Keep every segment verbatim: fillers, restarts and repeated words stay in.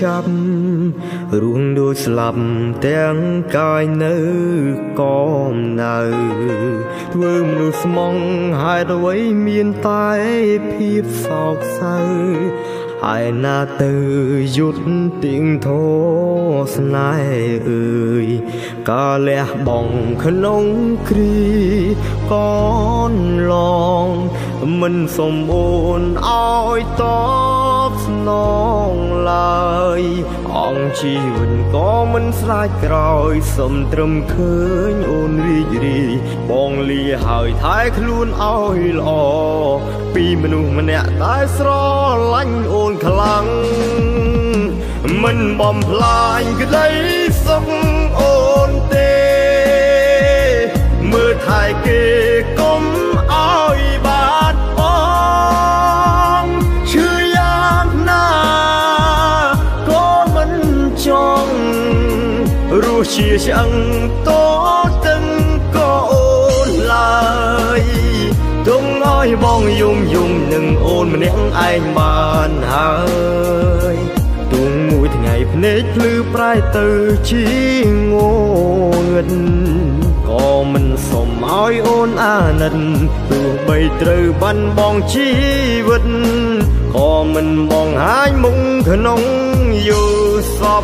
ចាប់រួមដូចស្លាប់ទាំងកាយនៅក៏នៅធ្វើមនុស្សស្មងហេតុអ្វីមានតែភាពសោកសៅហើយណាទៅយុទ្ធទៀងធោស្នេហ៍អើយកាលះបងក្នុងគ្រីកនឡងមិនសំអូនឲ្យតបស្នងឡើយអង្គជីវិតក៏មិនស្រាយក្រោយសុំត្រឹមឃើញអូនរីករាយបងលាហើយថែខ្លួនឲ្យល្អពីមនុស្សម្នាក់តែស្រឡាញ់អូនខ្លាំងមិនបំផ្លាញក្តីសុខអូនទេមើលថែគេកុំឲ្យបាត់បង់ឈឺយ៉ាងណាក៏មិនចង់រស់ជាឆ្អឹងតទឹងក៏អូនឡើយទុំឲ្យបងយំយំនឹងអូនម្នាក់ឯងបានហើយទុំមួយថ្ងៃភ្នែកភ្លឺប្រែទៅជាងងឹតក៏មិនសុំឲ្យអូនអាណិតទោះបីត្រូវបាត់បង់ជីវិតក៏មិនបងហាញមុខក្នុងយោសព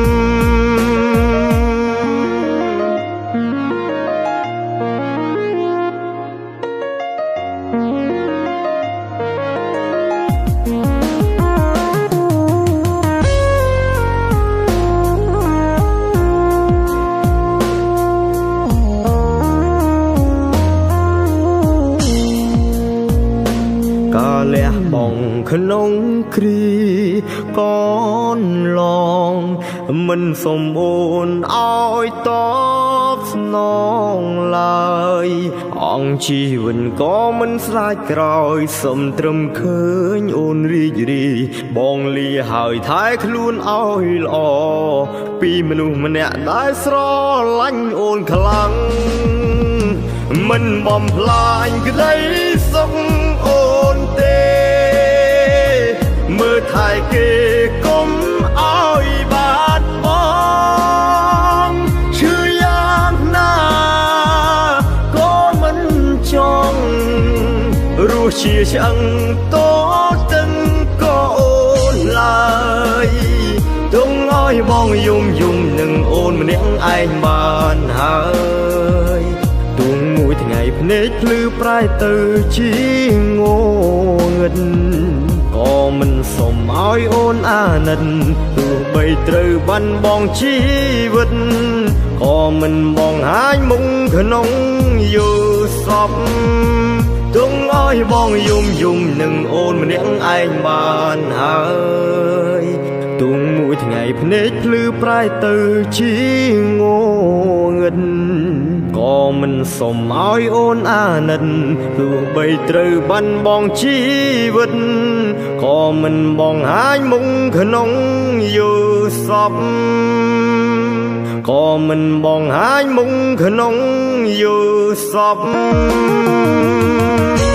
លះបងក្នុងគ្រីកនឡងមិនសំអូនឲ្យតបស្នងឡើយអង្គជីវិតក៏មិនស្រាយក្រោយសុំត្រឹមឃើញអូនរីករាយបងលាហើយថែខ្លួនឲ្យល្អពីមនុស្សម្នាក់ដែលស្រឡាញ់អូនខ្លាំងមិនបំផ្លាញក្តីសុខអូនទេមើលថែគេកុំឲ្យបាត់បង់ឈឺយ៉ាងណាក៏មិនចង់រស់ជាឆ្អឹងតទឹងក៏អូនឡើយទុំឲ្យបងយំយំនឹងអូនម្នាក់ឯងបានហើយទុំមួយថ្ងៃភ្នែកភ្លឺប្រែទៅជាងងឹតក៏មិនសុំឲ្យអូនអាណិតទោះបីត្រូវបាត់បង់ជីវិតក៏មិនបងហាញមុខក្នុងយោសពទុំឲ្យបងយំយំនឹងអូនម្នាក់ឯងបានហើយទុំមួយថ្ងៃភ្នែកភ្លឺប្រែទៅជាងងឹតក៏មិនសុំឲ្យអូនអាណិតទោះបីត្រូវបាត់បង់ជីវិតក៏មិនបងហាញមុខក្នុងយោសពក៏មិនបងហាញមុខក្នុងយោសព